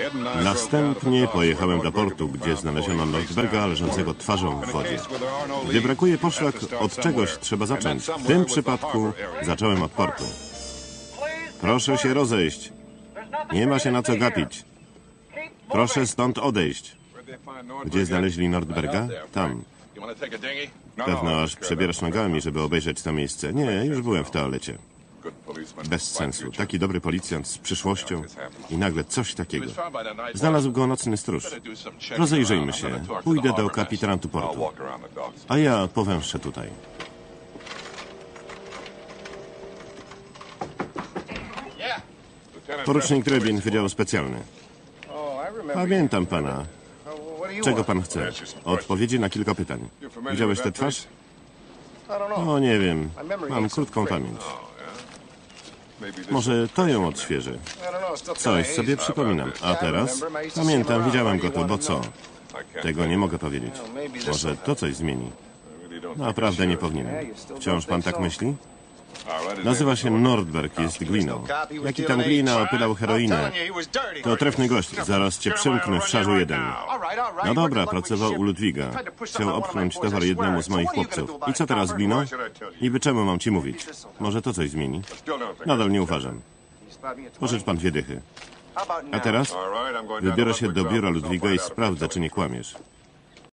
Następnie pojechałem do portu, gdzie znaleziono Nordberga leżącego twarzą w wodzie. Gdy brakuje poszlak, od czegoś trzeba zacząć. W tym przypadku zacząłem od portu. Proszę się rozejść. Nie ma się na co gapić. Proszę stąd odejść. Gdzie znaleźli Nordberga? Tam. Pewno aż przebierasz nogami, żeby obejrzeć to miejsce. Nie, już byłem w toalecie. Bez sensu. Taki dobry policjant z przyszłością i nagle coś takiego. Znalazł go nocny stróż. Rozejrzyjmy się. Pójdę do kapitanatu portu. A ja powęszę tutaj. Porucznik Rybin, Wydział Specjalny. Pamiętam pana. Czego pan chce? Odpowiedzi na kilka pytań. Widziałeś tę twarz? O, nie wiem. Mam krótką pamięć. Może to ją odświeży. Coś sobie przypominam. A teraz? Pamiętam, widziałem go tu, bo co? Tego nie mogę powiedzieć. Może to coś zmieni. Naprawdę nie powinienem. Wciąż pan tak myśli? Nazywa się Nordberg, jest gliną. Jaki tam glina opylał heroinę? To trefny gość, zaraz cię przymknę w szarzu jeden. No dobra, pracował u Ludwiga. Chciał opchnąć towar jednemu z moich chłopców. I co teraz, glino? Niby czemu mam ci mówić? Może to coś zmieni? Nadal nie uważam. Pożycz pan 2 dychy. A teraz? Wybiorę się do biura Ludwiga i sprawdzę, czy nie kłamiesz.